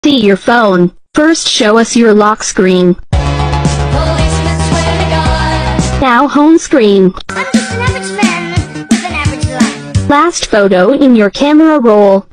See your phone. First show us your lock screen. Policemen swear to God. Now home screen. I'm just an average man with an average life. Last photo in your camera roll.